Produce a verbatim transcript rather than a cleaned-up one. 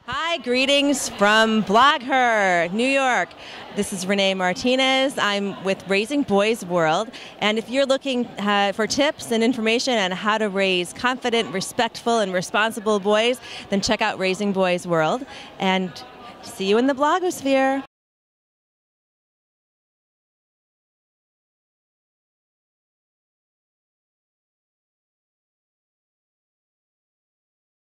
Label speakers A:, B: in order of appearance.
A: Hi, greetings from BlogHer, New York. This is Renee Martinez. I'm with Raising Boys World, and if you're looking uh, for tips and information on how to raise confident, respectful, and responsible boys, then check out Raising Boys World, and see you in the blogosphere.